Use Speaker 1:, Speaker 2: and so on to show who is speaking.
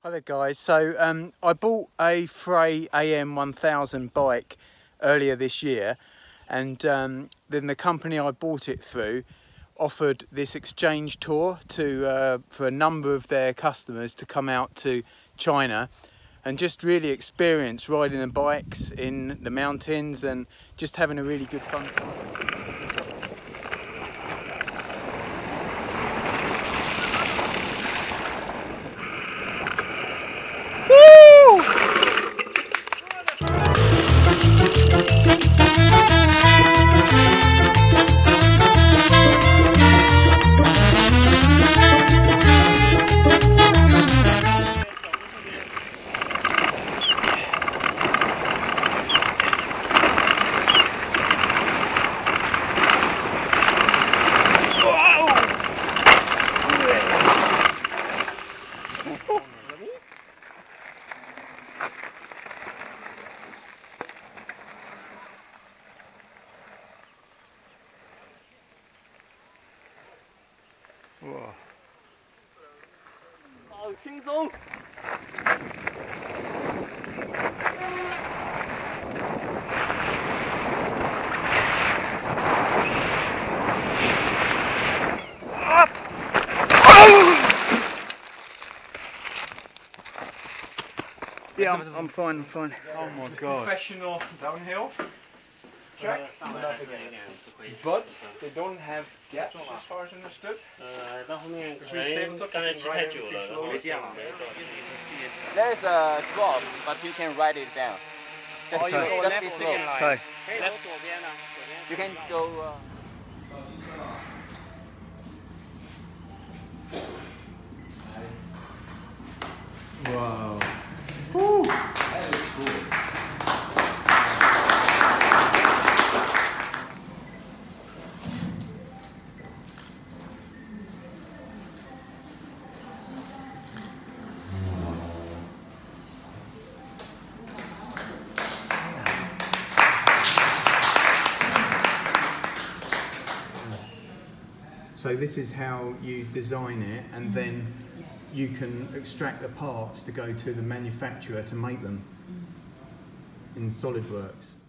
Speaker 1: Hi there guys, so I bought a Frey AM1000 bike earlier this year, and then the company I bought it through offered this exchange tour for a number of their customers to come out to China and just really experience riding the bikes in the mountains and just having a really good fun time. Whoa.
Speaker 2: 好轻松。
Speaker 1: Yeah, I'm fine, I'm fine.
Speaker 2: Oh my god.
Speaker 1: Professional downhill track, but they don't have gaps as far as understood.
Speaker 2: There's a drop, but you can write it down. Just,
Speaker 1: Oh, you go
Speaker 2: just
Speaker 1: left
Speaker 2: be
Speaker 1: or
Speaker 2: slow.
Speaker 1: right?
Speaker 2: You can go.
Speaker 1: Wow. Woo. That is cool. So this is how you design it, and then you can extract the parts to go to the manufacturer to make them in SolidWorks.